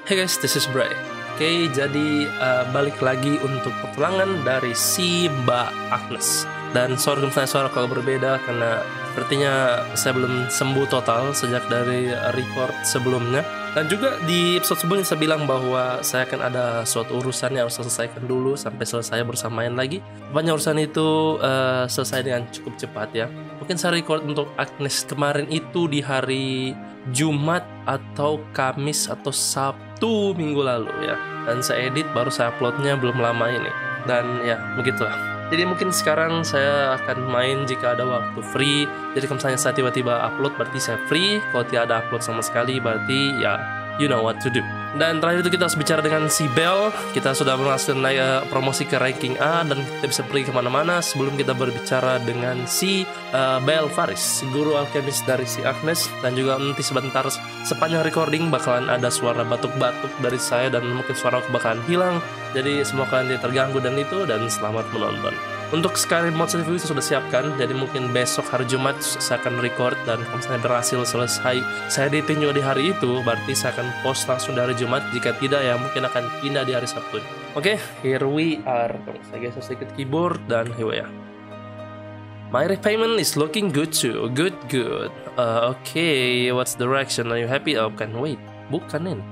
Hey guys, this is Bray. Oke, jadi balik lagi untuk petualangan dari si Mbak Agnes. Dan sorry misalnya suara kalau berbeda karena sepertinya saya belum sembuh total sejak dari record sebelumnya. Dan juga di episode sebelumnya saya bilang bahwa saya akan ada suatu urusan yang harus selesaikan dulu sampai selesai bersamaan lagi. Banyak urusan itu selesai dengan cukup cepat ya. Mungkin saya record untuk Agnes kemarin itu di hari Jumat atau Kamis atau Sabtu minggu lalu ya. Dan saya edit baru saya uploadnya belum lama ini. Dan ya begitulah. Jadi mungkin sekarang saya akan main jika ada waktu free. Jadi kalau misalnya saya tiba-tiba upload berarti saya free. Kalau tidak ada upload sama sekali berarti ya you know what to do. Dan terakhir itu kita harus bicara dengan si Belle. Kita sudah berhasil naik promosi ke ranking A dan kita bisa pergi kemana-mana. Sebelum kita berbicara dengan si Belle Faris, guru alkemis dari si Agnes. Dan juga nanti sebentar sepanjang recording bakalan ada suara batuk-batuk dari saya dan mungkin suara aku bakalan hilang. Jadi semoga kalian tidak terganggu dan itu, dan selamat menonton. Untuk Skyrim Mods Review saya sudah siapkan, jadi mungkin besok hari Jumat saya akan record, dan kalau misalnya berhasil selesai saya editing juga di hari itu, berarti saya akan post langsung dari Jumat. Jika tidak ya mungkin akan pindah di hari Sabtu. Oke, here we are. Saya geser sedikit keyboard dan here we are. My repayment is looking good too. Good. Okay, what's the direction? Are you happy? Oh, can wait. Bukan ini.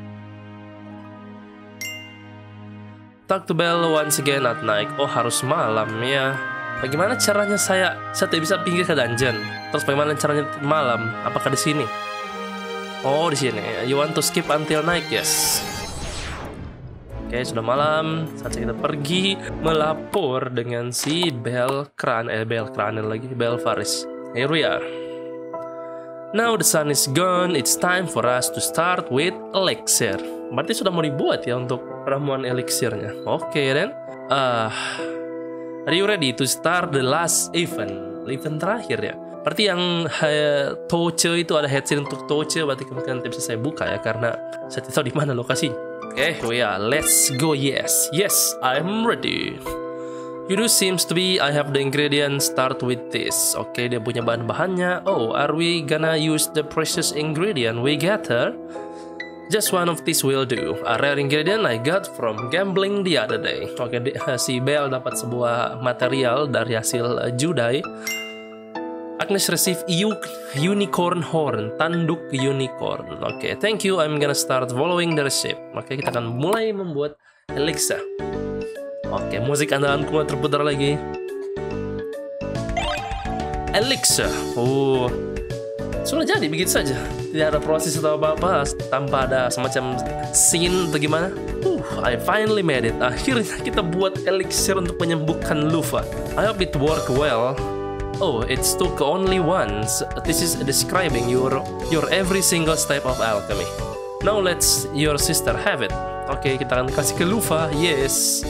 Talk to Belle once again at night. Oh, harus malam ya. Bagaimana caranya saya tidak bisa pinggir ke dungeon? Terus bagaimana caranya malam? Apakah di sini? Oh, di sini. You want to skip until night? Yes. Oke, sudah malam. Saatnya kita pergi melapor dengan si Belle Faris. Here we are. Now the sun is gone. It's time for us to start with elixir. Berarti sudah mau dibuat ya untuk ramuan elixirnya. Oke, then. Are you ready to start the last event? Event terakhir ya. Berarti yang Toche itu ada headset untuk Toche. Berarti kemungkinan bisa saya buka ya, karena saya tidak tahu di mana lokasinya. Oke, let's go. Yes, I'm ready. You do seems to be. I have the ingredients. Start with this. Oke, dia punya bahan-bahannya. Oh, are we gonna use the precious ingredient we gather? Just one of these will do. A rare ingredient I got from gambling the other day. Oke, si Belle dapat sebuah material dari hasil judai. Agnes receive unicorn horn, tanduk unicorn. Oke, thank you. I'm gonna start following the recipe. Oke, kita akan mulai membuat elixir. Oke, musik andalanku terputar lagi. Elixir. Sudah jadi begitu saja. Tidak ada proses atau apa-apa, tanpa ada semacam scene atau gimana. I finally made it. Akhirnya kita buat elixir untuk menyembuhkan Lufa. I hope it work well. Oh, it's took only once. This is describing your every single step of alchemy. Now let's your sister have it. Oke, kita akan kasih ke Lufa. Yes.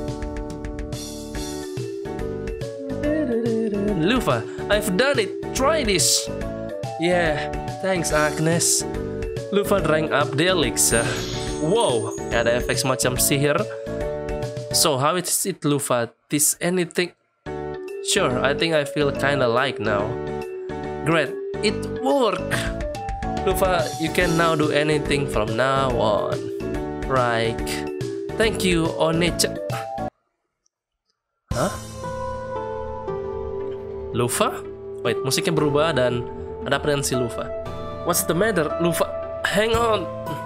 Lufa, I've done it. Try this. Yeah, thanks Agnes. Lufa drank up the elixir. Wow, ada efek semacam sihir. So how is it, Lufa? Is anything? Sure, I think I feel kinda like now. Great, it worked. Lufa, you can now do anything from now on. Right. Thank you, Onicha. Hah? Lufa? Wait, musiknya berubah dan ada apa dengan si Lufa? What's the matter, Lufa? Hang on.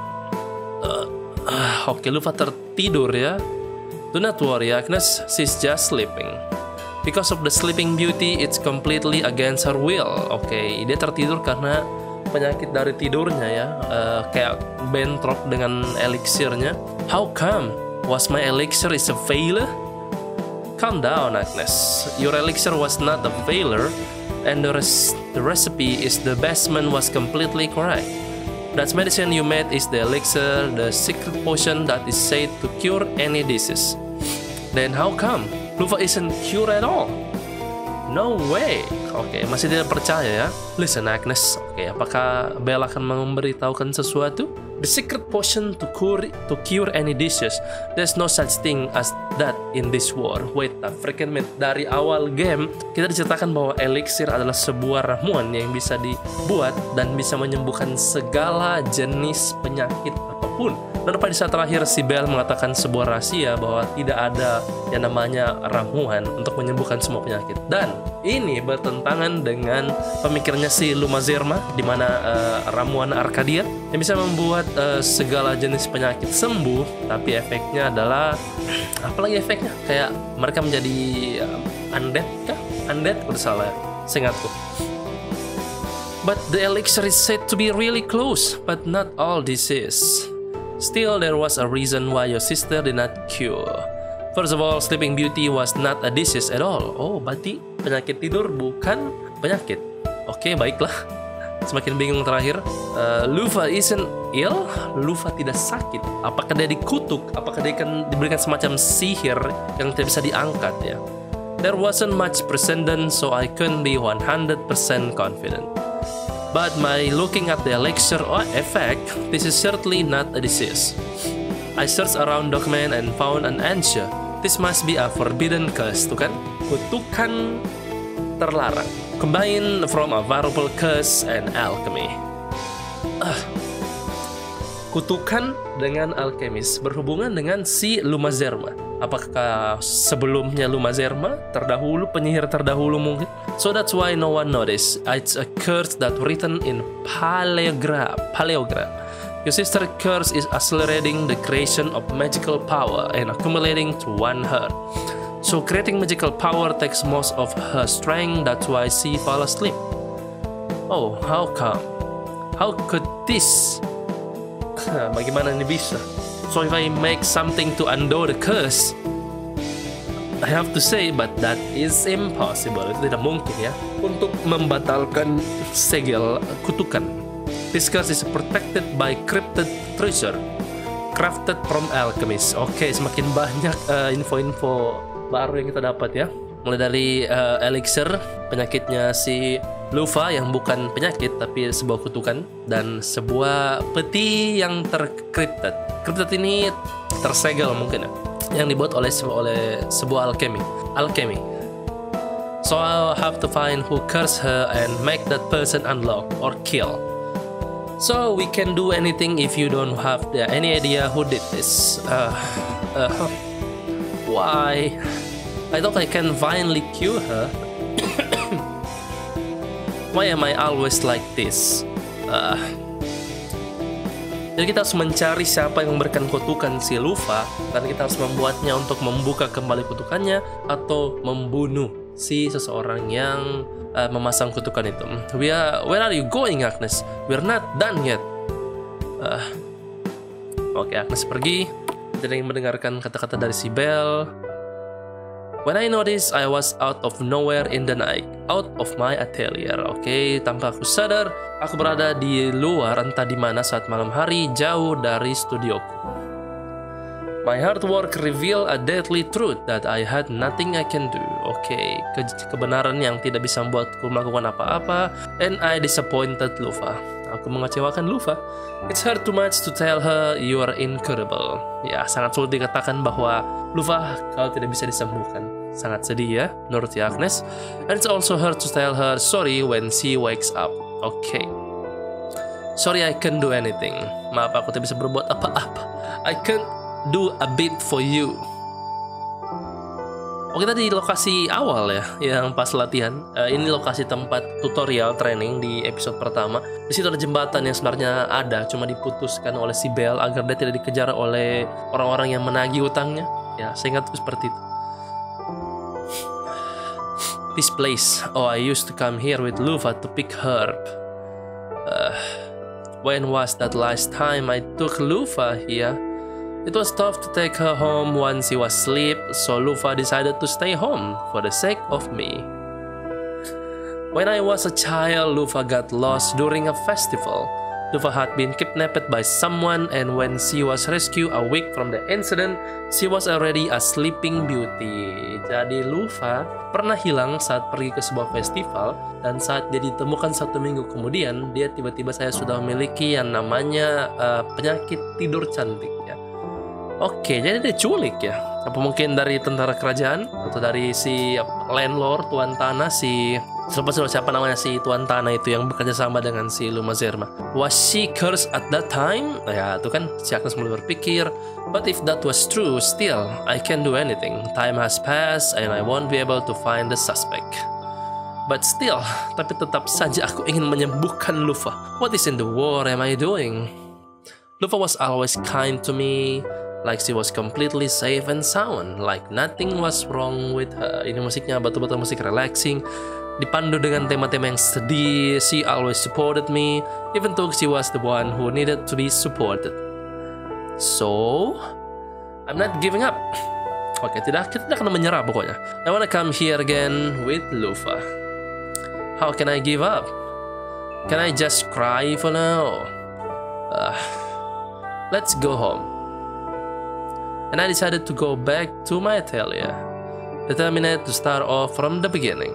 Oke, Lufa tertidur ya. Do not worry, Agnes. She's just sleeping. Because of the sleeping beauty, it's completely against her will. Oke, dia tertidur karena penyakit dari tidurnya ya. Kayak bentrok dengan elixirnya. How come? Was my elixir is a failure? Calm down, Agnes. Your elixir was not a failure. And the recipe is the basement was completely correct. That medicine you made is the elixir, the secret potion that is said to cure any disease. Then how come Lufa isn't cured at all? No way. Oke, masih tidak percaya ya. Listen Agnes. Oke, apakah Belle akan memberitahukan sesuatu? The secret potion to cure any disease. There's no such thing as that in this war. Wait a freaking minute. Dari awal game kita diceritakan bahwa elixir adalah sebuah ramuan yang bisa dibuat dan bisa menyembuhkan segala jenis penyakit apapun. Dan pada saat terakhir si Belle mengatakan sebuah rahasia bahwa tidak ada yang namanya ramuan untuk menyembuhkan semua penyakit. Dan ini bertentangan dengan pemikirannya si Lumazerma, di mana ramuan Arcadia yang bisa membuat segala jenis penyakit sembuh, tapi efeknya adalah apalagi efeknya kayak mereka menjadi undead kah? Undead udah salah ya, seingatku. But the elixir is said to be really close, but not all disease. Still, there was a reason why your sister did not cure. First of all, Sleeping Beauty was not a disease at all. Oh, berarti penyakit tidur bukan penyakit. Oke, baiklah. Semakin bingung terakhir. Lufa isn't ill. Lufa tidak sakit. Apakah dia dikutuk? Apakah dia akan diberikan semacam sihir yang tidak bisa diangkat ya? There wasn't much precedent, so I couldn't be 100% confident. But by looking at the elixir effect, this is certainly not a disease. I searched around document and found an answer. This must be a forbidden curse, tuh kan? Kutukan terlarang. Combined from a variable curse and alchemy. Kutukan dengan alkemis berhubungan dengan si Lumazerma. Apakah sebelumnya Lumazerma terdahulu, penyihir terdahulu mungkin? So that's why no one noticed. It's a curse that written in paleogram. Your sister curse is accelerating the creation of magical power and accumulating to one heart. So creating magical power takes most of her strength. That's why she fall asleep. Oh, how come? How could this? Bagaimana ini bisa? So if I make something to undo the curse, I have to say, but that is impossible. Itu tidak mungkin ya, untuk membatalkan segel kutukan. This curse is protected by cryptid treasure, crafted from alchemists. Oke, semakin banyak info-info baru yang kita dapat ya. Mulai dari elixir, penyakitnya si Lufa yang bukan penyakit tapi sebuah kutukan, dan sebuah peti yang terkripted. Kripted ini tersegel mungkin ya, yang dibuat oleh sebuah alchemy. So I'll have to find who cursed her and make that person unlock or kill. So we can do anything if you don't have any idea who did this. Why? I thought I can finally cure her. Why am I always like this? Jadi kita harus mencari siapa yang memberikan kutukan si Lufa, dan kita harus membuatnya untuk membuka kembali kutukannya atau membunuh si seseorang yang memasang kutukan itu. Where are you going, Agnes? We're not done yet. Oke, Agnes pergi. Tidak ingin mendengarkan kata-kata dari si Belle. When I noticed, I was out of nowhere in the night, out of my atelier. Oke, tanpa aku sadar, aku berada di luar entah di mana saat malam hari, jauh dari studioku. My hard work revealed a deadly truth that I had nothing I can do. Oke, kebenaran yang tidak bisa membuatku melakukan apa-apa, and I disappointed Lufa. Aku mengecewakan Lufa. It's hard too much to tell her you are incurable. Ya, sangat sulit dikatakan bahwa Lufa, kau tidak bisa disembuhkan. Sangat sedih ya, menurut Agnes. And it's also hard to tell her sorry when she wakes up. Okay. Sorry, I can't do anything. Maaf, aku tidak bisa berbuat apa-apa. I can't do a bit for you. Oke, kita di lokasi awal ya, yang pas latihan. Ini lokasi tempat tutorial training di episode pertama. Di situ ada jembatan yang sebenarnya ada, cuma diputuskan oleh si Belle agar dia tidak dikejar oleh orang-orang yang menagih utangnya. Ya, saya ingat seperti itu. This place. Oh, I used to come here with Lufa to pick herb. When was that last time I took Lufa here? It was tough to take her home once she was asleep, so Lufa decided to stay home for the sake of me. When I was a child, Lufa got lost during a festival. Lufa had been kidnapped by someone, and when she was rescued a week from the incident, she was already a sleeping beauty. Jadi Lufa pernah hilang saat pergi ke sebuah festival, dan saat dia ditemukan 1 minggu kemudian, dia tiba-tiba saya sudah memiliki yang namanya penyakit tidur cantik ya. Oke, jadi dia culik ya. Apa mungkin dari tentara kerajaan atau dari si landlord, tuan tanah, si siapa namanya si Tuan Tanah itu yang bekerja sama dengan si Luma Zerma. Was she cursed at that time? Ya, itu kan si Agnes mulai berpikir. But if that was true, still, I can't do anything. Time has passed and I won't be able to find the suspect. But still, tapi tetap saja aku ingin menyembuhkan Lufa. What is in the world am I doing? Lufa was always kind to me, like she was completely safe and sound, like nothing was wrong with her. Ini musiknya betul-betul musik relaxing, dipandu dengan tema-tema yang sedih. She always supported me, even though she was the one who needed to be supported. So, I'm not giving up. Oke, kita tidak akan menyerah pokoknya. I wanna come here again with Lufa. How can I give up? Can I just cry for now? Let's go home. And I decided to go back to my atelier, determined to start off from the beginning.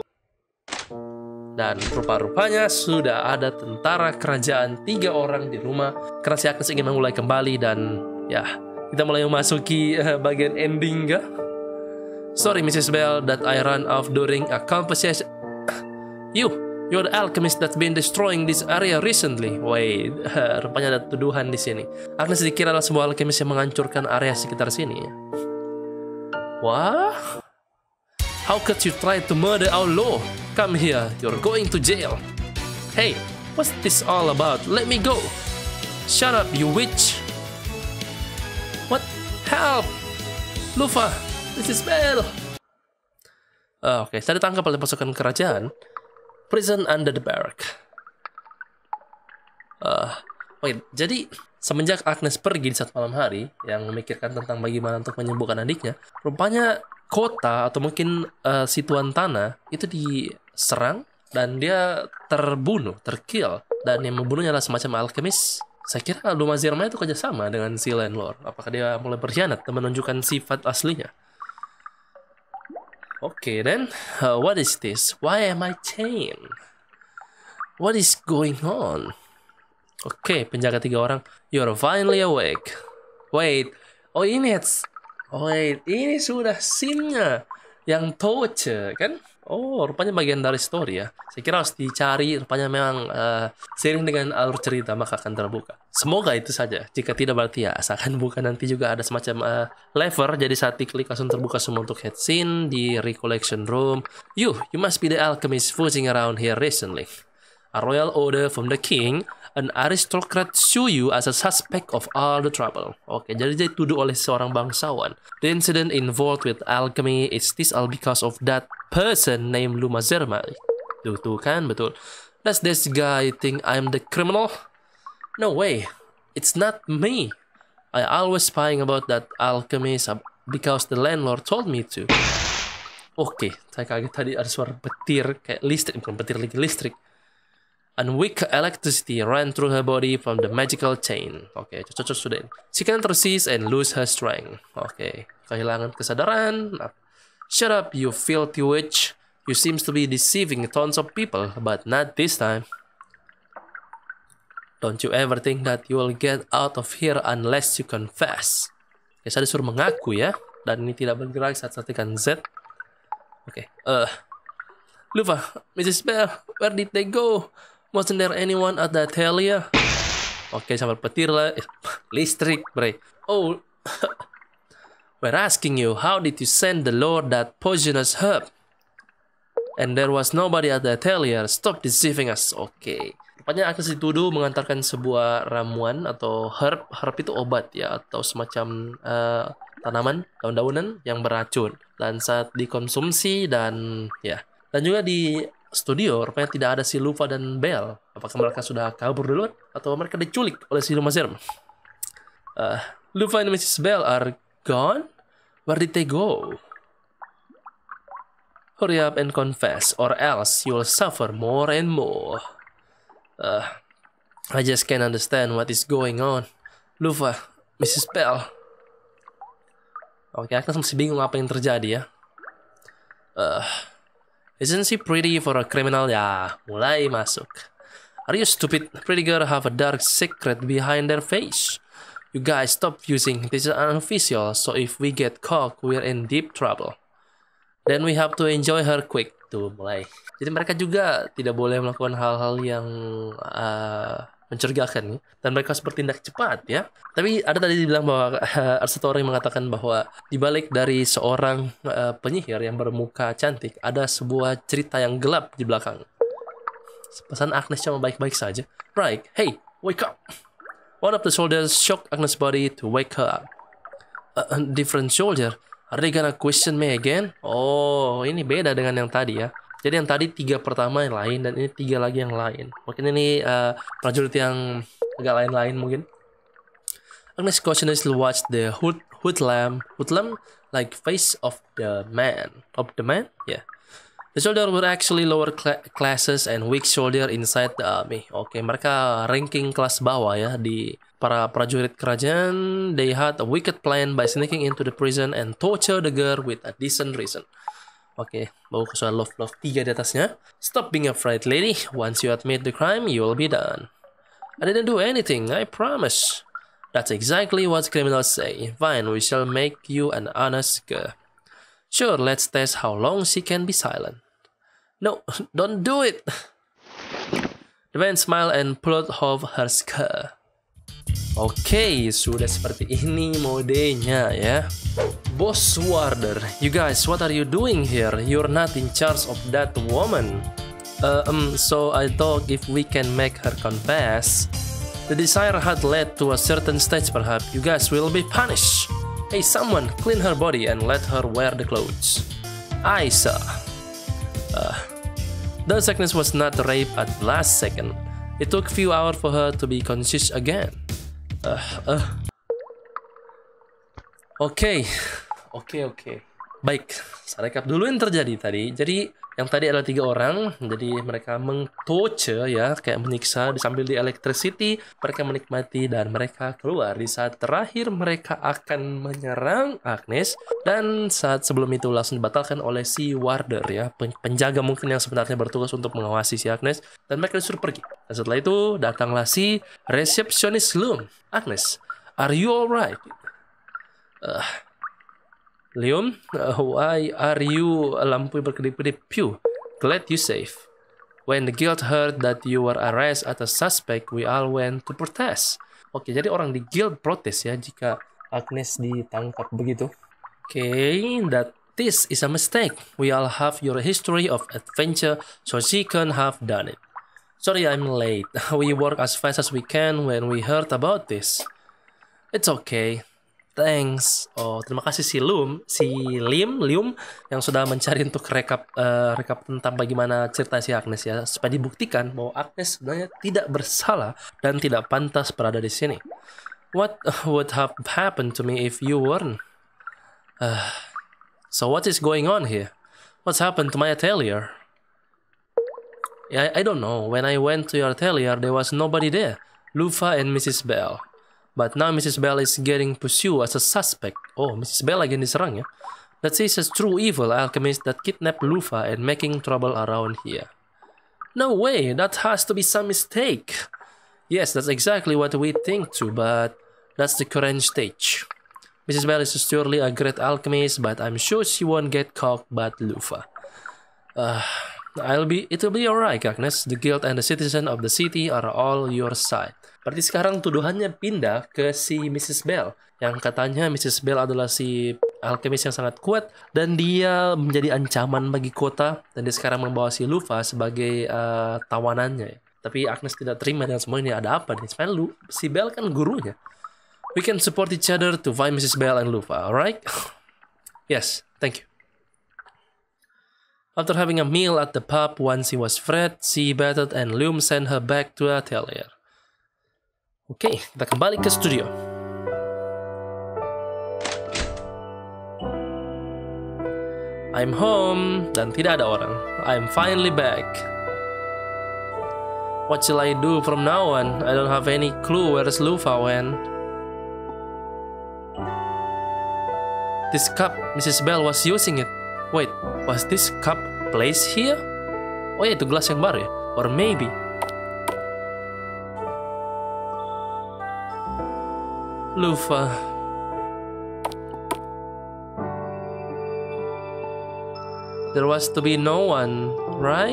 Dan rupa-rupanya sudah ada tentara kerajaan 3 orang di rumah karena si Agnes ingin memulai kembali. Dan ya, kita mulai memasuki bagian ending kah? Sorry Mrs. Bell that I ran off during a conversation. You're the alchemist that's been destroying this area recently. Wait, rupanya ada tuduhan di sini. Agnes dikira adalah sebuah alkemis yang menghancurkan area sekitar sini. Wah? How could you try to murder our law? Come here, you're going to jail. Hey, what's this all about? Let me go. Shut up, you witch. What? Help! Lufa, this is Bell. Oke, saya ditangkap oleh pasukan kerajaan. Prison under the barrack. Jadi semenjak Agnes pergi di saat malam hari, yang memikirkan tentang bagaimana untuk menyembuhkan adiknya, rupanya kota atau mungkin si Tuan Tanah itu diserang dan dia terbunuh, terkill, dan yang membunuhnya adalah semacam alkemis. Saya kira Luma Zerma itu kerjasama dengan si landlord. Apakah dia mulai berkhianat dan menunjukkan sifat aslinya? Okay then, what is this? Why am I chained? What is going on? Okay, penjaga 3 orang. You're finally awake. Wait, ini sudah scene-nya yang torture kan? Oh, rupanya bagian dari story ya. Saya kira harus dicari, rupanya memang seiring dengan alur cerita maka akan terbuka. Semoga itu saja. Jika tidak berarti ya asalkan bukan nanti juga ada semacam lever. Jadi saat diklik langsung terbuka semua untuk head scene di recollection room. You must be the alchemist foozing around here recently. A royal order from the king. An aristocrat sue you as a suspect of all the trouble. Oke, jadi dia dituduh oleh seorang bangsawan. The incident involved with alchemy is this all because of that person named Luma Zerma. Tuh kan, betul. Does this guy think I'm the criminal? No way. It's not me. I always spying about that alchemist because the landlord told me to. Oke, saya kaget tadi ada suara petir kayak listrik, bukan petir lagi, listrik. And weak electricity ran through her body from the magical chain. Oke, cocok sudah. She can resist and lose her strength. Oke, kehilangan kesadaran. Shut up, you filthy witch. You seems to be deceiving tons of people, but not this time. Don't you ever think that you will get out of here unless you confess. Oke, saya disuruh mengaku ya. Dan ini tidak bergerak saat saya tekan Z. Oke, Lufa, Mrs. Bell, where did they go? Wasn't there anyone at the atelier? Oke, sampai petir lah. Listrik, bre. Oh, we're asking you, how did you send the Lord that poisonous herb? And there was nobody at the atelier. Stop deceiving us. Oke. Rupanya Agnes dituduh mengantarkan sebuah ramuan atau herb. Herb itu obat ya, atau semacam tanaman, daun-daunan yang beracun. Dan saat dikonsumsi dan ya. Dan juga di studio, rupanya tidak ada si Lufa dan Bell. Apakah mereka sudah kabur duluan? Atau mereka diculik oleh si Luma Zerma? Lufa and Mrs. Bell are gone? Where did they go? Hurry up and confess, or else you will suffer more and more. I just can't understand what is going on. Lufa, Mrs. Bell. Oke, aku masih bingung apa yang terjadi ya. Isn't she pretty for a criminal? Ya, mulai masuk. Are you stupid? Pretty girl have a dark secret behind their face. You guys stop using this is unofficial, so if we get caught, we're in deep trouble. Then we have to enjoy her quick. Tuh mulai. Jadi mereka juga tidak boleh melakukan hal-hal yang mencurigakan, dan mereka harus bertindak cepat ya. Tapi ada tadi dibilang bahwa ada satu orang yang mengatakan bahwa di balik dari seorang penyihir yang bermuka cantik ada sebuah cerita yang gelap di belakang. Pesan Agnes cuma baik-baik saja. Right, hey, wake up. One of the soldiers shocked Agnes' body to wake her up. A different soldier. Are they gonna question me again? Oh, ini beda dengan yang tadi ya. Jadi yang tadi 3 pertama yang lain, dan ini 3 lagi yang lain. Mungkin ini prajurit yang agak lain-lain mungkin. Agnes cautiously watched the hoodlum like face of the man. Of the man? Yeah. The soldier were actually lower classes and weak soldier inside the army. Oke, mereka ranking kelas bawah ya di para prajurit kerajaan. They had a wicked plan by sneaking into the prison and torture the girl with a decent reason. Oke, bawa ke soal love 3 di atasnya. Stop being afraid, lady. Once you admit the crime, you'll be done. I didn't do anything, I promise. That's exactly what criminals say. Fine, we shall make you an honest girl. Sure, let's test how long she can be silent. No, don't do it. The man smiled and pulled off her skirt. Oke, sudah seperti ini modenya ya. Boss Warder, you guys, what are you doing here? You're not in charge of that woman. So I thought if we can make her confess. The desire had led to a certain stage perhaps. You guys will be punished. Hey, someone, clean her body and let her wear the clothes. I saw. Though Agnes was not raped at the last second, it took few hours for her to be conscious again. Oke. Baik, saya rekap dulu yang terjadi tadi. Jadi yang tadi ada 3 orang, jadi mereka mengtorture ya, kayak menyiksa sambil di electricity, mereka menikmati dan mereka keluar. Di saat terakhir mereka akan menyerang Agnes, dan saat sebelum itu langsung dibatalkan oleh si Warder ya, penjaga mungkin yang sebenarnya bertugas untuk mengawasi si Agnes, dan mereka disuruh pergi. Dan setelah itu datanglah si resepsionis Lium. Agnes, are you alright? Lium, why are you? Lampu berkedip-kedip. Phew, glad you safe. When the guild heard that you were arrested as a suspect, we all went to protest. Oke, jadi orang di guild protes ya jika Agnes ditangkap begitu. Okay, that this is a mistake. We all have your history of adventure, so she can't have done it. Sorry I'm late. We work as fast as we can when we heard about this. It's okay. Thanks. Oh, terima kasih si Lium yang sudah mencari untuk rekap tentang bagaimana cerita si Agnes ya, supaya dibuktikan bahwa Agnes sebenarnya tidak bersalah dan tidak pantas berada di sini. What would have happened to me if you weren't? So what is going on here? What's happened to my atelier? I don't know. When I went to your atelier, there was nobody there. Lufa and Mrs. Bell. But now Mrs. Bell is getting pursued as a suspect. Oh, Mrs. Bell lagi diserang ya. That she's a true evil alchemist that kidnapped Lufa and making trouble around here. No way, that has to be some mistake. Yes, that's exactly what we think too, but that's the current stage. Mrs. Bell is surely a great alchemist, but I'm sure she won't get caught by Lufa. It'll be alright, Agnes. The guild and the citizen of the city are all your side. Berarti sekarang tuduhannya pindah ke si Mrs. Bell, yang katanya Mrs. Bell adalah si alkemis yang sangat kuat dan dia menjadi ancaman bagi kota, dan dia sekarang membawa si Lufa sebagai tawanannya. Tapi Agnes tidak terima dengan semua ini. Ada apa nih? Sebenarnya si Bell kan gurunya. We can support each other to find Mrs. Bell and Lufa, alright? Yes, thank you. After having a meal at the pub once he was freed, she battled and Lium sent her back to her atelier. Oke, kita kembali ke studio. I'm home, dan tidak ada orang. I'm finally back. What shall I do from now on? I don't have any clue where's Lufa went. This cup, Mrs. Bell was using it. Wait, was this cup placed here? Oh ya, itu gelas yang baru ya? Or maybe... Lufa. There was to be no one, right?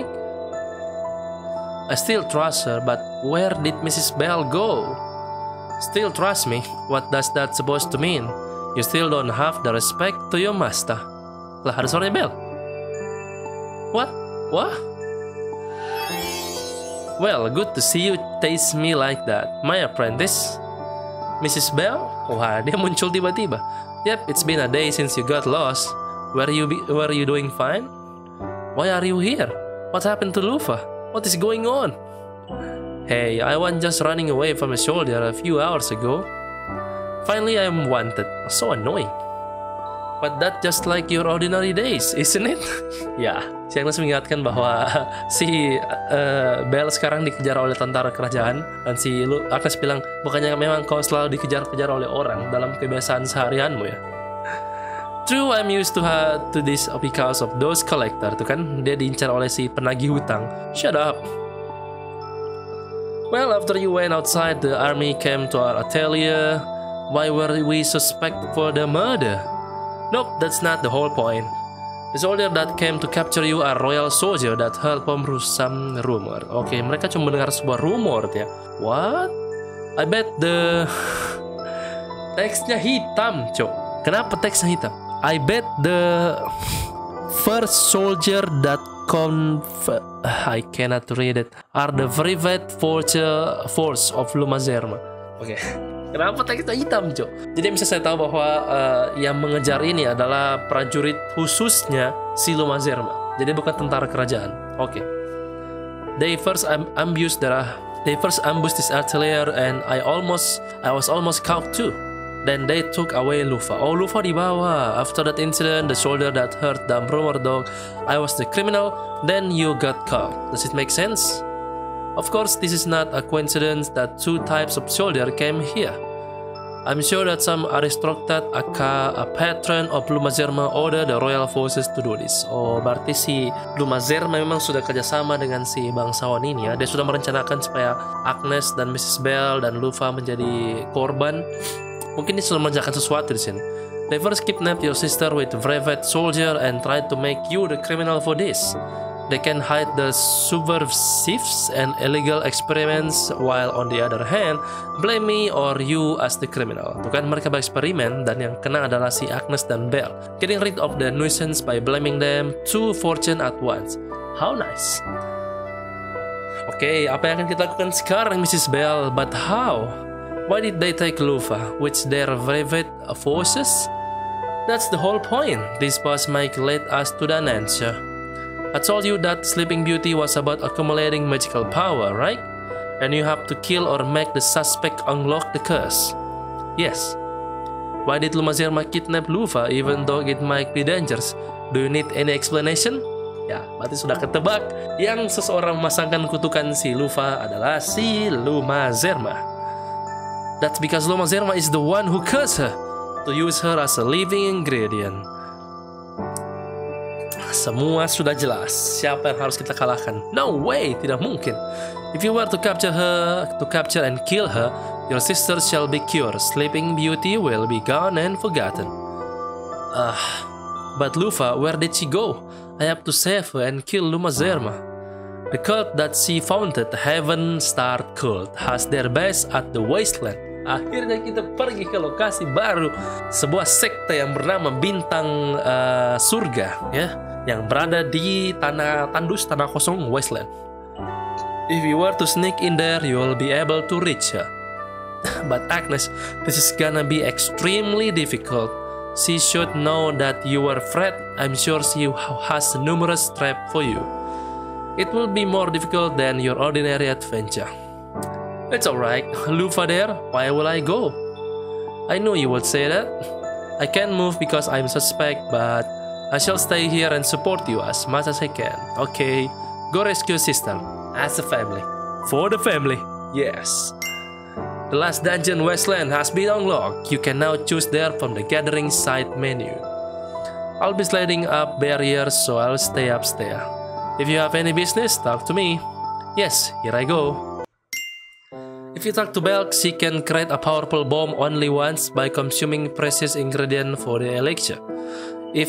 I still trust her, but where did Mrs. Bell go? Still trust me? What does that supposed to mean? You still don't have the respect to your master. Lah, ada suaranya Bell. What? What? Well, good to see you taste me like that. My apprentice? Mrs. Bell? Wah, dia muncul tiba-tiba. Yep, it's been a day since you got lost. Were you doing fine? Why are you here? What happened to Lufa? What is going on? Hey, I was just running away from a soldier a few hours ago. Finally, I am wanted. So annoying. But that's just like your ordinary days, isn't it? Ya, si Agnes mengingatkan bahwa si Belle sekarang dikejar oleh tentara kerajaan. Dan si Agnes bilang, bukannya memang kau selalu dikejar-kejar oleh orang dalam kebiasaan seharianmu ya? True, I'm used to this because of those collector. Tuh kan, dia diincar oleh si penagih hutang. Shut up. Well, after you went outside, the army came to our atelier. Why were we suspected for the murder? Nope, that's not the whole point. The soldier that came to capture you are royal soldier that heard from some rumor. Oke, mereka cuma mendengar sebuah rumor ya. What? I bet the teksnya hitam, cok. Kenapa teksnya hitam? I bet the first soldier that I cannot read it are the private force of Lumazerma. Oke. Kenapa teksnya hitam, Cok? Jadi bisa saya tahu bahwa yang mengejar ini adalah prajurit khususnya si Lumazerma. Jadi bukan tentara kerajaan. Oke. They first ambushed this artillery and I was almost caught too. Then they took away Lufa. Oh, Lufa dibawa. After that incident, the soldier that heard the rumor dog, I was the criminal. Then you got caught. Does it make sense? Of course, this is not a coincidence that two types of soldier came here. I'm sure that some aristocrat, a patron of Lumazerma, ordered the royal forces to do this. Oh, berarti si Lumazerma memang sudah kerjasama dengan si bangsawan ini ya. Dia sudah merencanakan supaya Agnes dan Mrs. Bell dan Lufa menjadi korban. Mungkin dia sudah mengerjakan sesuatu di sini. They first kidnapped your sister with private soldier and tried to make you the criminal for this. They can hide the subversives and illegal experiments, while on the other hand, blame me or you as the criminal. Tuh kan, mereka bereksperimen dan yang kena adalah si Agnes dan Belle. Getting rid of the nuisance by blaming them two fortune at once. How nice. Oke, apa yang akan kita lakukan sekarang, Mrs. Bell? But how? Why did they take Lufa, which their private forces? That's the whole point. This past might lead us to the answer. I told you that Sleeping Beauty was about accumulating magical power, right? And you have to kill or make the suspect unlock the curse. Yes. Why did Lumazerma kidnap Lufa even though it might be dangerous? Do you need any explanation? Ya, berarti sudah ketebak. Yang seseorang memasangkan kutukan si Lufa adalah si Lumazerma. That's because Lumazerma is the one who cursed her to use her as a living ingredient. Semua sudah jelas. Siapa yang harus kita kalahkan? No way, tidak mungkin. If you were to capture and kill her, your sister shall be cured. Sleeping Beauty will be gone and forgotten. But Lufa, where did she go? I have to save her and kill Lumazerma. The cult that she founded, Heaven Star Cult, has their base at the Wasteland. Akhirnya kita pergi ke lokasi baru, sebuah sekte yang bernama Bintang Surga, ya, yang berada di tanah kosong Wasteland. If you were to sneak in there, you will be able to reach her. But Agnes, this is gonna be extremely difficult. She should know that you are afraid. I'm sure she has numerous traps for you. It will be more difficult than your ordinary adventure. It's alright, Lufa there, why will I go? I knew you would say that. I can't move because I'm suspect, but I shall stay here and support you as much as I can. Okay, go rescue sister, as a family. For the family, yes. The last dungeon Wasteland has been unlocked. You can now choose there from the gathering side menu. I'll be sliding up barriers, so I'll stay upstairs. If you have any business, talk to me. Yes, here I go. If you talk to Belle, she can create a powerful bomb only once by consuming precious ingredient for the elixir. If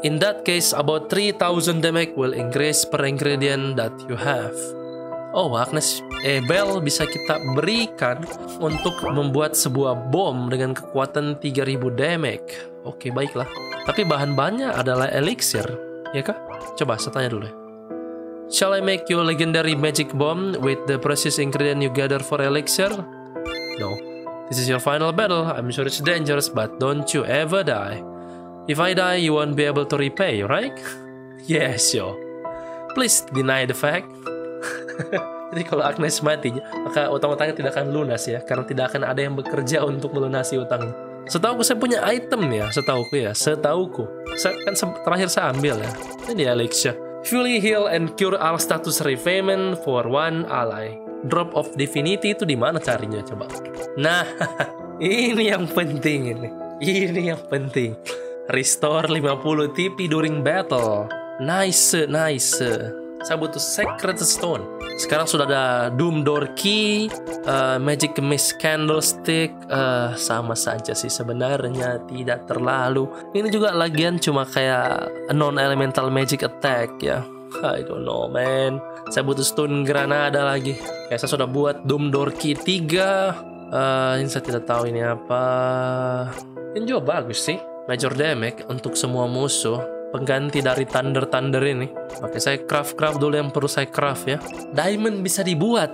In that case, about 3000 damage will increase per ingredient that you have. Oh, Agnes Bell bisa kita berikan untuk membuat sebuah bom dengan kekuatan 3000 damage. Oke, baiklah. Tapi bahan-bahannya adalah elixir, ya kah? Coba saya tanya dulu. Shall I make you a legendary magic bomb with the precious ingredient you gather for elixir? No. This is your final battle. I'm sure it's dangerous, but don't you ever die. If I die, you won't be able to repay, right? Yes, yo. Please deny the fact. Jadi kalau Agnes mati, maka utang-utangnya tidak akan lunas ya, karena tidak akan ada yang bekerja untuk melunasi utangnya. Setauku saya punya item ya, setauku. Kan terakhir saya ambil ya. Ini dia elixir. Fully heal and cure all status refayment for one ally. Drop of Divinity itu di mana carinya coba? Nah, ini yang penting ini. Ini yang penting. Restore 50 TP during battle. Nice. Saya butuh Sacred Stone. Sekarang sudah ada Doom Door Key, Magic Mist Candlestick. Sama saja sih sebenarnya, tidak terlalu. Ini juga lagian cuma kayak non-elemental magic attack ya. I don't know man. Saya butuh Stone Granada lagi. Kayak saya sudah buat Doom Door Key 3. Ini saya tidak tahu ini apa. Ini juga bagus sih. Major damage untuk semua musuh, pengganti dari Thunder ini. Oke, saya craft dulu yang perlu saya craft ya. Diamond bisa dibuat.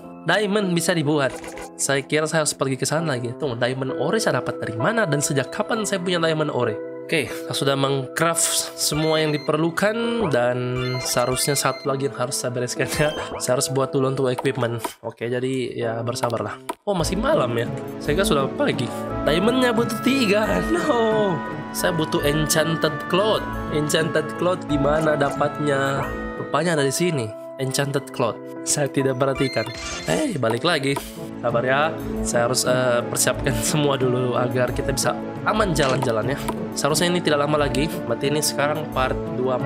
Saya kira saya harus pergi ke sana lagi. Tunggu, diamond ore saya dapat dari mana dan sejak kapan saya punya diamond ore? Oke, saya sudah mengcraft semua yang diperlukan dan seharusnya satu lagi yang harus saya bereskan ya. Saya harus buat dulu untuk equipment. Oke, jadi ya bersabarlah. Oh, masih malam ya. Saya kira sudah pagi. Diamondnya butuh 3. No. Saya butuh enchanted cloth. Enchanted cloth di mana dapatnya? Rupanya ada di sini. Enchanted cloth. Saya tidak perhatikan. Balik lagi. Sabar ya. Saya harus persiapkan semua dulu agar kita bisa aman jalan-jalan ya. Seharusnya ini tidak lama lagi. Berarti ini sekarang part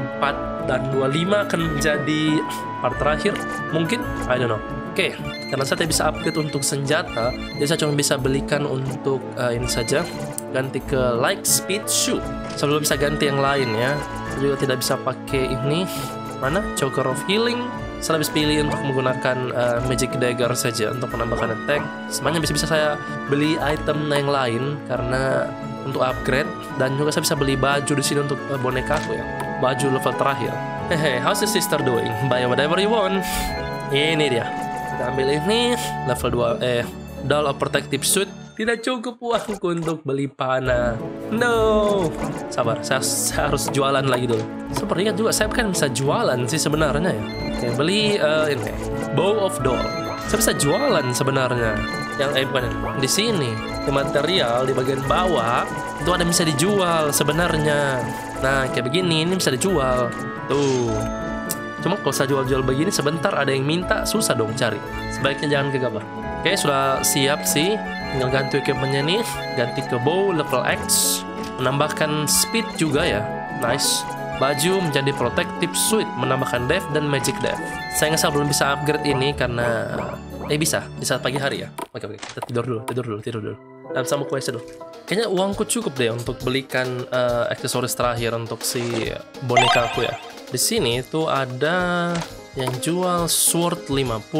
24 dan 25 akan menjadi part terakhir. Mungkin? I don't know. Oke, karena saya tidak bisa upgrade untuk senjata, jadi saya cuma bisa belikan untuk ini saja. Ganti ke light speed shoe. Saya belum bisa ganti yang lain ya. Saya juga tidak bisa pakai ini. Mana? Choker of Healing. Saya lebih pilih untuk menggunakan Magic Dagger saja untuk menambahkan attack. Semuanya bisa saya beli item yang lain karena untuk upgrade, dan juga saya bisa beli baju di sini untuk boneka aku ya. Baju level terakhir. How's your sister doing? Buy whatever you want. Ini dia. Kita ambil ini level 2 Doll of Protective Suit. Tidak cukup uangku untuk beli panah. No. Sabar, saya harus jualan lagi dulu. Sepertinya juga saya kan bisa jualan sih sebenarnya ya. Oke, beli ini Bow of Doll. Saya bisa jualan sebenarnya. Yang bukan di sini. Di material di bagian bawah itu ada yang bisa dijual sebenarnya. Nah, kayak begini ini bisa dijual. Tuh. Cuma kalau saya jual-jual begini sebentar ada yang minta, susah dong cari. Sebaiknya jangan gegabah. Oke, sudah siap sih. Tinggal ganti equipmentnya nih. Ganti ke bow level X. Menambahkan speed juga ya. Nice. Baju menjadi protective suit, menambahkan def dan magic def. Saya belum bisa upgrade ini karena bisa di saat pagi hari ya. Oke, kita tidur dulu. Dan sama quest dulu. Kayaknya uangku cukup deh untuk belikan aksesoris terakhir untuk si boneka aku ya. Di sini tuh ada yang jual sword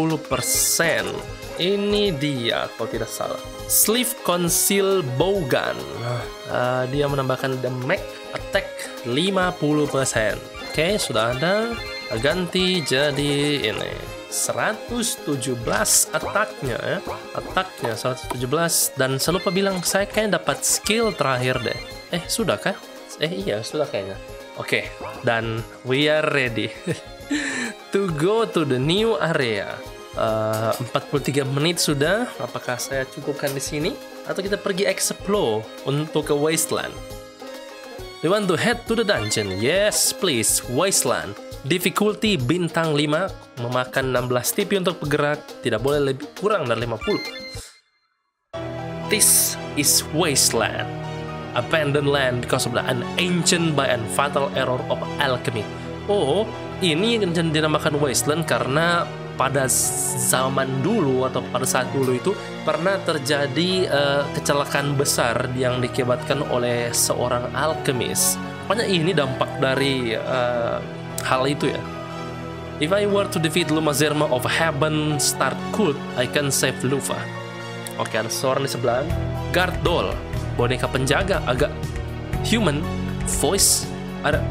50%. Ini dia kalau tidak salah. Sleeve Conceal Bowgun. Dia menambahkan damage attack 50%. Oke, sudah ada. Ganti jadi ini 117 attack-nya ya. Attack-nya 117. Dan saya lupa bilang, saya kayaknya dapat skill terakhir deh. Sudah kah? Iya, sudah kayaknya. Oke, dan we are ready to go to the new area. 43 menit sudah. Apakah saya cukupkan di sini atau kita pergi explore untuk ke Wasteland? We want to head to the dungeon. Yes, please. Wasteland. Difficulty bintang 5, memakan 16 TP untuk bergerak, tidak boleh lebih kurang dari 50. This is Wasteland. Abandoned land because of an ancient by and fatal error of alchemy. Oh, ini dinamakan Wasteland karena pada zaman dulu atau pada saat dulu itu pernah terjadi kecelakaan besar yang diakibatkan oleh seorang alkemis Rupanya ini dampak dari hal itu ya. If I were to defeat Lumazerma of Heaven Start Cult, I can save Lufa. Oke, ada seorang di sebelah. Guard doll, boneka penjaga, agak human voice. Ada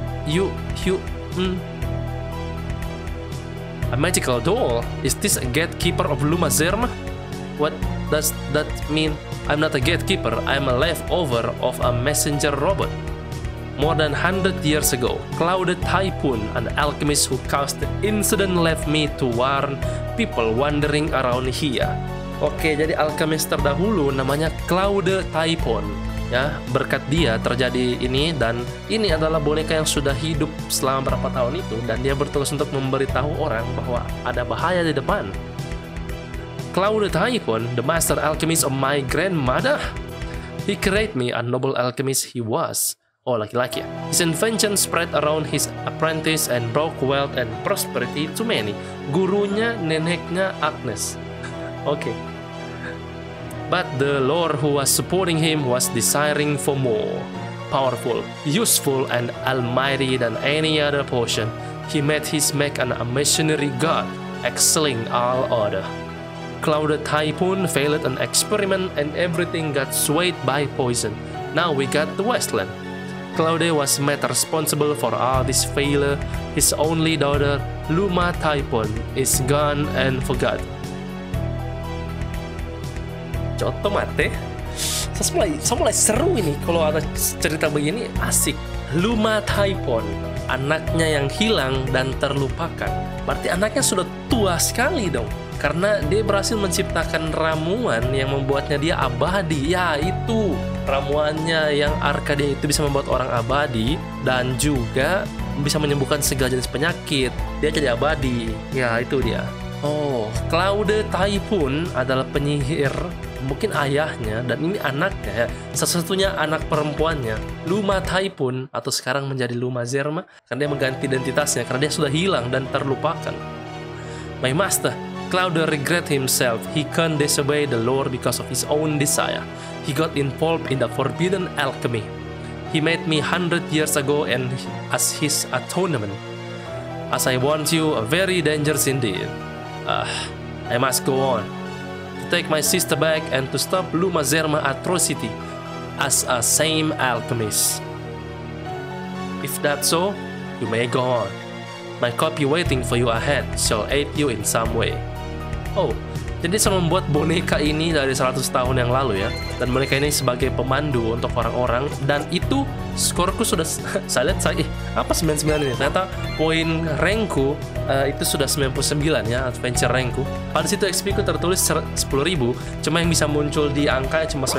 a magical doll. Is this a gatekeeper of Lumazerma? What does that mean? I'm not a gatekeeper. I'm a leftover of a messenger robot. More than 100 years ago, Clouded Typhoon, an alchemist who caused the incident, left me to warn people wandering around here. Oke, jadi alchemist terdahulu namanya Clouded Typhoon. Ya, berkat dia terjadi ini, dan ini adalah boneka yang sudah hidup selama berapa tahun itu, dan dia bertugas untuk memberitahu orang bahwa ada bahaya di depan. Clouded Typhoon, the master alchemist of my grandmother. He created me a noble alchemist he was. Oh, laki-laki ya. His invention spread around his apprentice and brought wealth and prosperity to many. Gurunya neneknya Agnes. Oke. But the Lord who was supporting him was desiring for more. Powerful, useful, and almighty than any other potion. He made his make an missionary god, excelling all other. Clouded Typhoon failed an experiment and everything got swayed by poison. Now we got the Westland. Claude was made responsible for all this failure. His only daughter, Luma Typhoon, is gone and forgot. Coto mate. Saya mulai seru ini kalau ada cerita begini, asik. Luma Typhoon, anaknya yang hilang dan terlupakan. Berarti anaknya sudah tua sekali dong. Karena dia berhasil menciptakan ramuan yang membuatnya dia abadi. Ya, itu ramuannya yang Arcadia itu bisa membuat orang abadi dan juga bisa menyembuhkan segala jenis penyakit. Dia jadi abadi. Ya, itu dia. Oh, Claude Typhoon adalah penyihir, mungkin ayahnya, dan ini anaknya ya, satu-satunya anak perempuannya, Luma Typhoon, atau sekarang menjadi Lumazerma, karena dia mengganti identitasnya karena dia sudah hilang dan terlupakan. My master, Claude regret himself. He can't disobey the Lord because of his own desire. He got involved in the forbidden alchemy. He made me 100 years ago and as his atonement. As I warned you, very dangerous indeed. I must go on. To take my sister back and to stop Lumazerma atrocity as a same alchemist. If that's so, you may go on. My copy waiting for you ahead shall aid you in some way. Oh, jadi saya membuat boneka ini dari 100 tahun yang lalu ya. Dan boneka ini sebagai pemandu untuk orang-orang. Dan itu skorku sudah, saya lihat apa 99 ini? Ternyata poin rankku itu sudah 99 ya, adventure rankku. Pada situ XP ku tertulis 10.000, cuma yang bisa muncul di angka cuma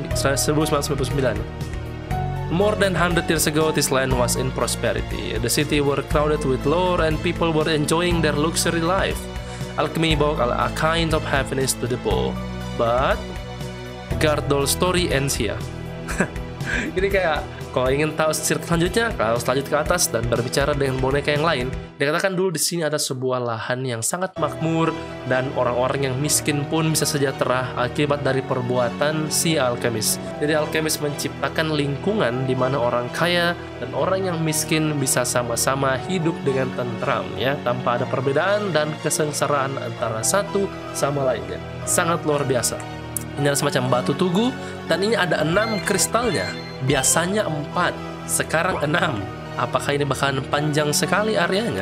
1999. More than 100 years ago, this land was in prosperity. The city were crowded with lore and people were enjoying their luxury life. Alchemy brought a kind of happiness to the poor. But Gardol story ends here. Jadi kayak kalau ingin tahu cerita selanjutnya, kalau lanjut ke atas dan berbicara dengan boneka yang lain, dikatakan dulu di sini ada sebuah lahan yang sangat makmur dan orang-orang yang miskin pun bisa sejahtera akibat dari perbuatan si alkemis. Jadi alkemis menciptakan lingkungan di mana orang kaya dan orang yang miskin bisa sama-sama hidup dengan tentram ya, tanpa ada perbedaan dan kesengsaraan antara satu sama lainnya. Sangat luar biasa. Ini ada semacam batu tugu dan ini ada 6 kristalnya. Biasanya 4, sekarang 6. Apakah ini bakalan panjang sekali areanya?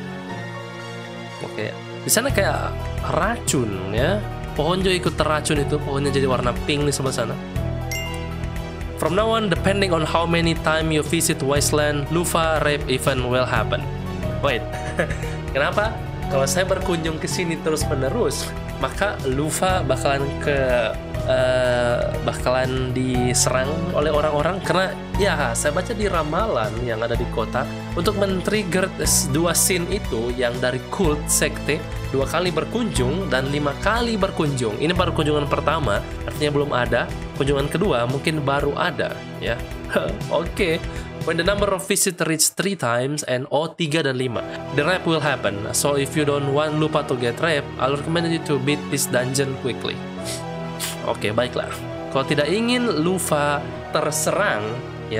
Oke, di sana kayak racun ya. Pohon juga ikut terracun itu, pohonnya jadi warna pink di sebelah sana. From now on, depending on how many time you visit Wasteland, Lufa rape event will happen. Wait, kenapa? Kalau saya berkunjung ke sini terus-menerus, maka Lufa bakalan diserang oleh orang-orang karena ya saya baca di ramalan yang ada di kota untuk men-trigger 2 scene itu yang dari kult sekte 2 kali berkunjung dan 5 kali berkunjung. Ini baru kunjungan pertama, artinya belum ada. Kunjungan kedua mungkin baru ada ya. Oke. When the number of visitors reach 3 times and 3 dan 5, the rape will happen. So if you don't want Lupa to get raped, I'll recommend you to beat this dungeon quickly. Oke, baiklah. Kalau tidak ingin Lufa terserang, ya,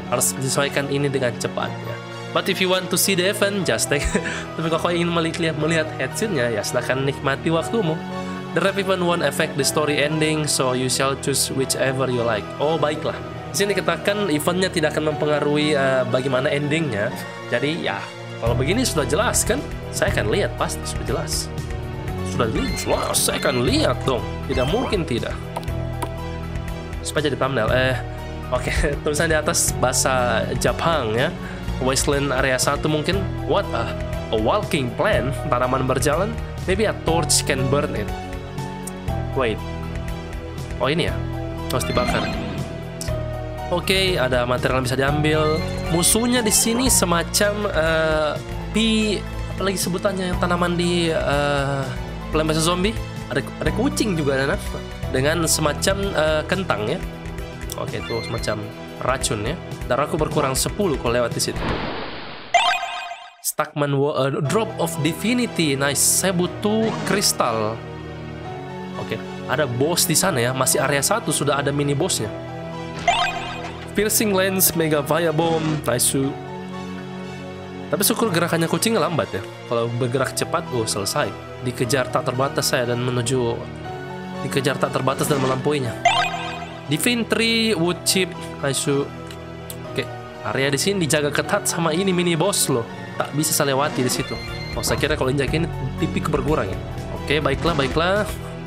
Harus disesuaikan ini dengan cepat ya. But if you want to see the event, just take. Tapi kalau kau ingin melihat headset-nya, ya silahkan nikmati waktumu. The rap event won't affect the story ending, so you shall choose whichever you like. Oh, baiklah. Di sini dikatakan eventnya tidak akan mempengaruhi bagaimana endingnya. Jadi ya, kalau begini sudah jelas kan? Saya akan lihat, pasti sudah jelas. Sudah jelas, saya akan lihat dong. Tidak mungkin tidak. Supaya jadi thumbnail. Oke, tulisan di atas bahasa Jepang ya. Wasteland area 1 mungkin. What a walking plant, tanaman berjalan. Maybe a torch can burn it. Wait. Oh ini ya, harus dibakar. Oke, ada material yang bisa diambil. Musuhnya di sini semacam apa lagi sebutannya yang tanaman di Plants vs Zombie. Ada kucing juga ada dengan semacam kentang ya. Oke, itu semacam racun ya. Darahku berkurang 10 kalau lewat di situ. Stuckman Drop of Divinity. Nice. Saya butuh kristal. Oke, ada boss di sana ya. Masih area 1 sudah ada mini bossnya. Piercing Lens, Mega Firebomb. Nice. Tapi syukur gerakannya kucingnya lambat ya. Kalau bergerak cepat, selesai. Dikejar tak terbatas saya dan menuju. Dikejar tak terbatas dan melampuinya. Divine Tree, Wood Chip. Nice. Oke, area di sini dijaga ketat sama ini mini boss loh. Tak bisa saya lewati di situ. Oh, saya kira kalau injak ini tipik berkurang ya. Oke, baiklah. Baiklah.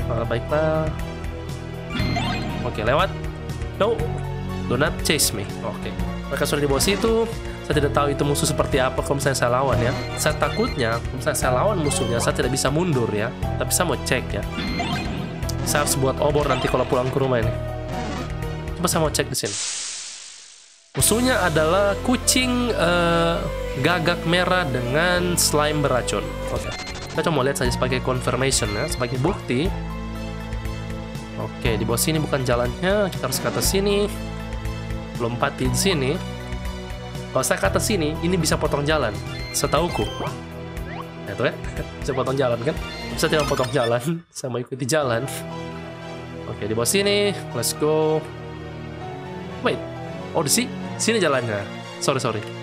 Oke, lewat. No. Do not chase me. Oke. Mereka sudah di bawah situ. Saya tidak tahu itu musuh seperti apa kalau misalnya saya lawan ya. Saya takutnya kalau misalnya saya lawan musuhnya, saya tidak bisa mundur ya. Tapi saya mau cek ya. Saya harus buat obor nanti kalau pulang ke rumah ini. Coba saya mau cek di sini. Musuhnya adalah kucing gagak merah dengan slime beracun. Oke. Kita coba lihat saja sebagai confirmation ya, sebagai bukti. Oke, di bawah sini bukan jalannya. Kita harus ke atas sini. Lompati di sini. Kalau saya ke atas sini, ini bisa potong jalan. Setauku. Nah, itu ya. Bisa potong jalan kan? Bisa tidak potong jalan. Saya mau ikuti jalan. Oke, di bawah sini. Let's go. Wait. Oh, di sini jalannya. Sorry.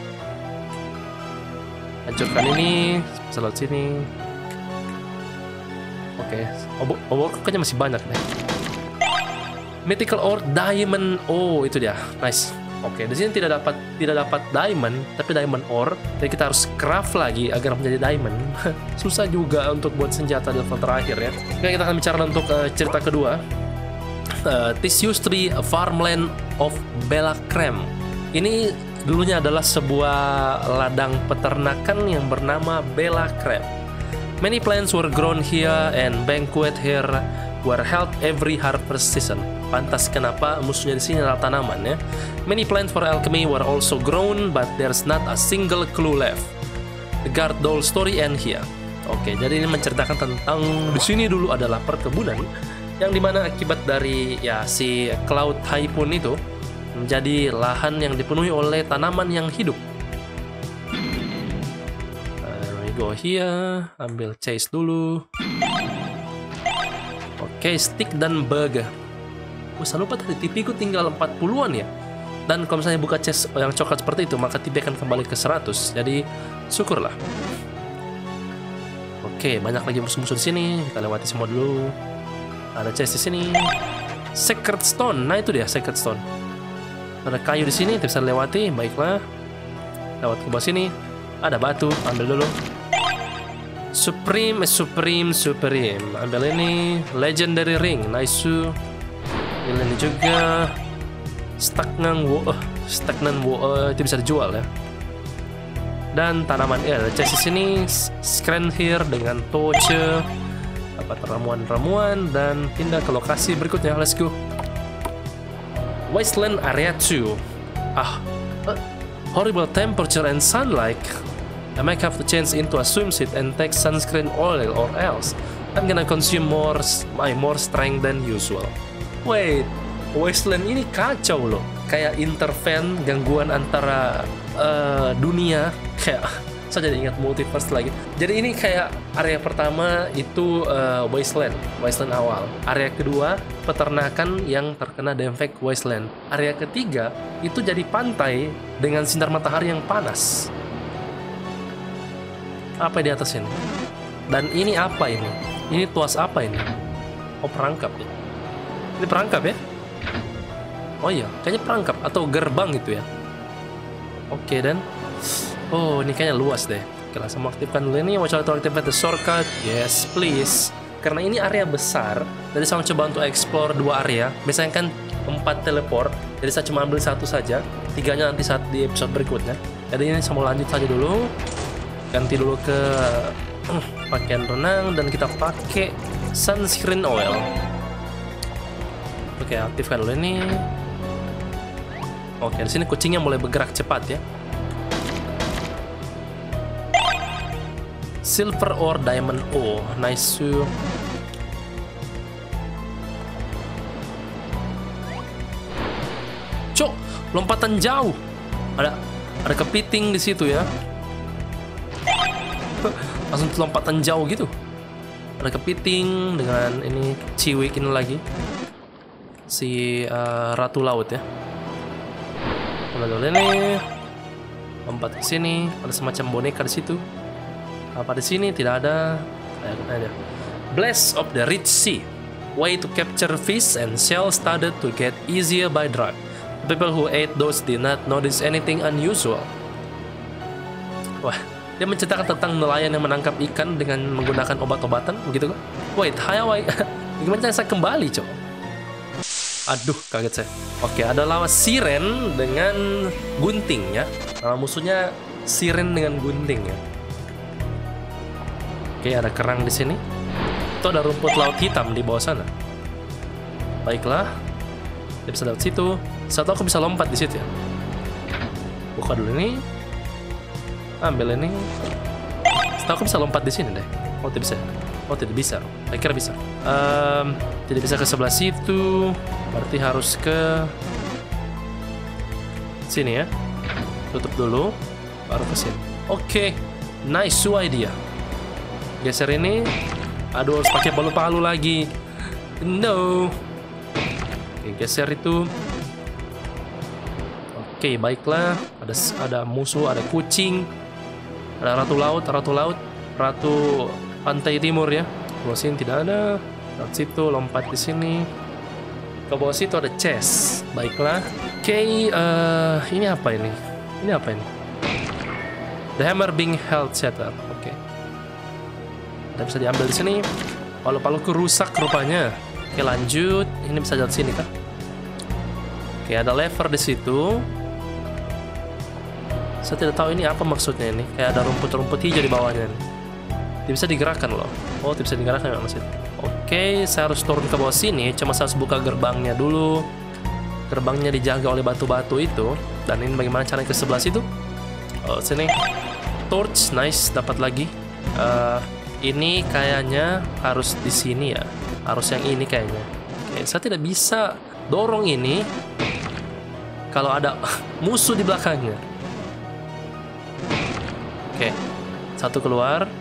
Hancurkan ini. Bisa lewat sini. Oke. Obor kayaknya masih banyak nih. Mythical Ore Diamond. Oh, itu dia. Nice. Oke, di sini tidak dapat diamond, tapi diamond ore. Jadi kita harus craft lagi agar menjadi diamond. Susah juga untuk buat senjata di level terakhir ya. Oke, kita akan bicara untuk cerita kedua. Tisius Tree, Farmland of Belacrem. Ini dulunya adalah sebuah ladang peternakan yang bernama Belacrem. Many plants were grown here and banquet here were held every harvest season. Pantas kenapa musuhnya di sini adalah tanaman ya. Many plants for alchemy were also grown, but there's not a single clue left. The Guard Doll story end here. Oke, jadi ini menceritakan tentang di sini dulu adalah perkebunan yang dimana akibat dari ya si Cloud Typhoon itu menjadi lahan yang dipenuhi oleh tanaman yang hidup. We go here, ambil chase dulu. Oke, stick dan bug. Saya lupa tadi TP ku tinggal 40-an ya. Dan kalau misalnya buka chest yang coklat seperti itu, maka TP akan kembali ke 100. Jadi syukurlah. Oke, banyak lagi musuh-musuh di sini. Kita lewati semua dulu. Ada chest di sini. Sacred Stone. Nah, itu dia Sacred Stone. Ada kayu di sini, bisa lewati. Baiklah. Lewat ke bawah sini. Ada batu, ambil dulu. Supreme. Ambil ini. Legendary Ring. Nice. Ambil ini juga. Stagnant itu bisa dijual ya. Dan tanaman ada chest di sini. Screen here dengan torch. Dapat ramuan-ramuan dan pindah ke lokasi berikutnya. Let's go. Wasteland Area 2. Horrible temperature and sunlight. I might have to change into a swimsuit and take sunscreen oil, or else I'm gonna consume more strength than usual. Wait, Wasteland ini kacau loh. Kayak intervene gangguan antara dunia. Kayak Saya jadi ingat multiverse lagi. Jadi ini kayak area pertama itu wasteland awal. Area kedua peternakan yang terkena damage wasteland. Area ketiga itu jadi pantai dengan sinar matahari yang panas. Apa di atas ini? Dan ini apa ini? Ini tuas apa ini? Oh, perangkap ya. Ini perangkap ya? Oh iya, kayaknya perangkap atau gerbang gitu ya. Oke, dan oh, ini kayaknya luas deh. Oke, langsung aktifkan dulu ini. Watch out to activate the shortcut. Yes, please. Karena ini area besar, jadi saya coba untuk explore 2 area. Biasanya kan 4 teleport, jadi saya cuma ambil 1 saja. 3-nya nanti saat di episode berikutnya. Jadi ini saya mau lanjut saja dulu. Ganti dulu ke pakaian renang dan kita pakai sunscreen oil. Oke, aktifkan dulu ini. Oke, di sini kucingnya mulai bergerak cepat ya. Silver ore, diamond ore, nice. Cok, lompatan jauh. Ada kepiting di situ ya. Langsung lompatan jauh gitu. Ada kepiting dengan ini ciwik ini lagi. Si ratu laut ya. Lalu ini lompat ke sini, ada semacam boneka di situ. Apa di sini? Tidak ada. Ada. Blast of the Red Sea. Way to capture fish and shells started to get easier by drag. People who ate those did not notice anything unusual. Wah, dia menceritakan tentang nelayan yang menangkap ikan dengan menggunakan obat-obatan, begitu kan? Wait, gimana cara saya kembali, cok? Aduh, kaget saya. Oke, ada lawan siren dengan gunting ya. Nama musuhnya siren dengan gunting ya. Oke, ada kerang di sini. Itu ada rumput laut hitam di bawah sana. Baiklah, dia bisa lewat situ. Satu aku bisa lompat di situ ya. Buka dulu ini. Ambil ini. Setahu aku bisa lompat di sini deh. Oh, tidak bisa. Oh, tidak bisa. Saya kira bisa. Tidak bisa ke sebelah situ. Berarti harus ke sini ya. Tutup dulu, baru ke sini. Oke, nice idea. Geser ini. Aduh, harus pakai palu-palu lagi. No. Oke, geser itu. Oke, baiklah. Ada musuh, ada kucing. Ada ratu laut, ratu pantai timur ya. Bawah sini tidak ada. Lewat situ, lompat di sini. Ke bawah situ ada chest. Baiklah. Oke, ini apa ini? Ini apa ini? The hammer being held shattered. Oke. Tidak bisa diambil di sini. Palu-paluku rusak rupanya. Oke, lanjut. Ini bisa jatuh sini kah? Oke, ada lever di situ. Saya tidak tahu ini apa maksudnya ini. Kayak ada rumput-rumput hijau di bawahnya. Tidak bisa digerakkan loh. Oh, tidak bisa digerakkan ya maksudnya. Oke, saya harus turun ke bawah sini. Cuma saya harus buka gerbangnya dulu. Gerbangnya dijaga oleh batu-batu itu. Dan ini bagaimana caranya ke sebelah situ? Oh, sini. Torch, nice, dapat lagi. Ini kayaknya harus di sini ya. Harus yang ini kayaknya. Oke, saya tidak bisa dorong ini kalau ada musuh di belakangnya. Oke, satu keluar.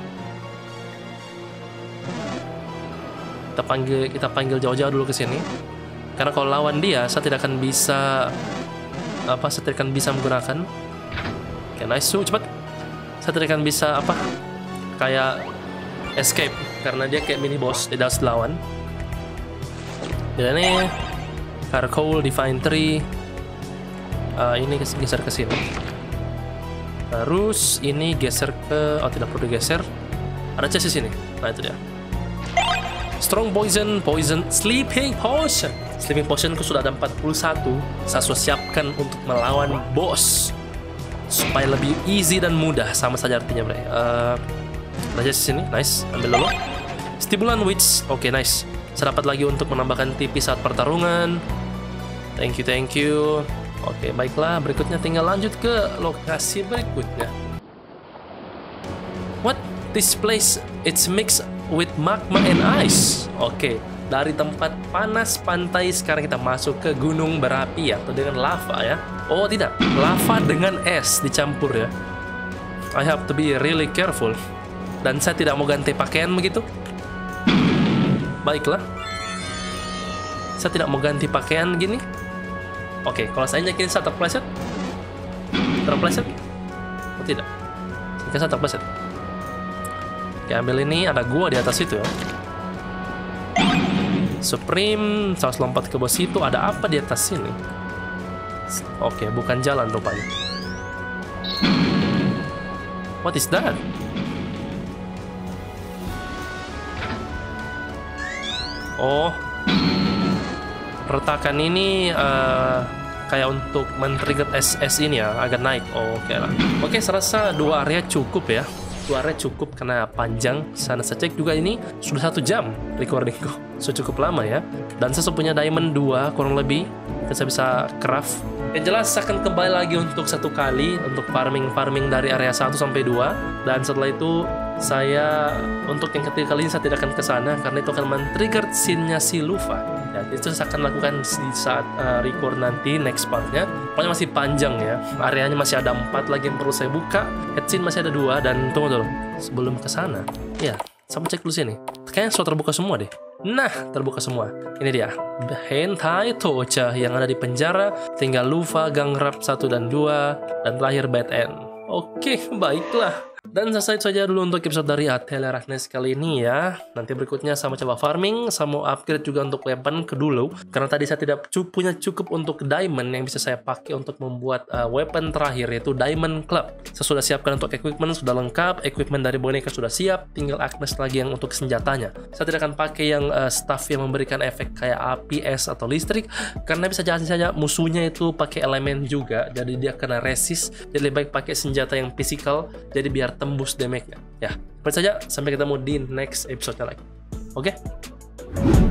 Kita panggil jauh-jauh dulu ke sini. Karena kalau lawan dia, saya tidak akan bisa saya tidak akan bisa menggunakan. Oke, nice, cepat. Saya tidak akan bisa kayak escape karena dia kayak mini boss di dalam lawan. Dan ini Charcoal, Divine Tree. Ini geser ke sini. Terus ini geser ke, oh tidak perlu digeser. Ada chest di sini. Nah, itu dia. Strong Poison, Sleeping Potion. Sleeping Potionku sudah ada 41. Saya sudah siapkan untuk melawan boss supaya lebih easy dan mudah. Sama saja artinya, bro. Ada chest di sini, nice. Ambil dulu. Stimulant Witch, oke, nice. Saya dapat lagi untuk menambahkan TP saat pertarungan. Thank you. Oke, baiklah. Berikutnya tinggal lanjut ke lokasi berikutnya. What? This place, it's mixed with magma and ice. Oke, dari tempat panas pantai sekarang kita masuk ke gunung berapi atau dengan lava ya. Oh tidak, lava dengan es dicampur ya. I have to be really careful. Dan saya tidak mau ganti pakaian begitu. Baiklah. Saya tidak mau ganti pakaian gini. Oke, kalau saya nyakin saya terpleset. Terpleset? Oh tidak. Jika saya terpleset. Oke, ambil ini, ada gua di atas itu ya. Supreme, saya harus lompat ke bawah situ. Ada apa di atas sini? Oke, bukan jalan rupanya. What is that? Oh, retakan ini kayak untuk men-trigger SS ini ya, agak naik. Oke lah. Oke, saya rasa 2 area cukup ya. 2 area cukup karena panjang. Sana saya cek juga ini sudah 1 jam recordingku. Sudah cukup lama ya. Dan saya punya diamond 2 kurang lebih. Saya bisa craft. Yang jelas saya akan kembali lagi untuk 1 kali untuk farming dari area 1 sampai 2. Dan setelah itu saya untuk yang ketiga kali ini saya tidak akan ke sana karena itu akan men-trigger scene-nya si Luffy. Ya, itu saya akan lakukan di saat record nanti next part-nya. Pokoknya masih panjang ya. Areanya masih ada 4 lagi yang perlu saya buka. Cutscene masih ada 2 dan tunggu dulu. Sebelum ke sana. Ya, saya cek dulu sini. Kayaknya sudah terbuka semua deh. Nah, terbuka semua. Ini dia. Hentai Tocha yang ada di penjara. Tinggal Luffy, Gang Rap 1 dan 2. Dan terakhir Bad End. Oke, baiklah. Dan selesai saja dulu untuk episode dari Atelier Arachnes kali ini ya. Nanti berikutnya sama coba farming, sama upgrade juga untuk weapon ke dulu. Karena tadi saya tidak punya cukup untuk diamond yang bisa saya pakai untuk membuat weapon terakhir, yaitu Diamond Club. Saya sudah siapkan untuk equipment, sudah lengkap. Equipment dari boneka sudah siap, tinggal Agnes lagi yang untuk senjatanya. Saya tidak akan pakai yang staff yang memberikan efek kayak api, es, atau listrik. Karena bisa jadi saja musuhnya itu pakai elemen juga, jadi dia kena resist. Jadi lebih baik pakai senjata yang physical, jadi biar tembus damage-nya. Ya, seperti saja, sampai ketemu di next episode lagi. Oke?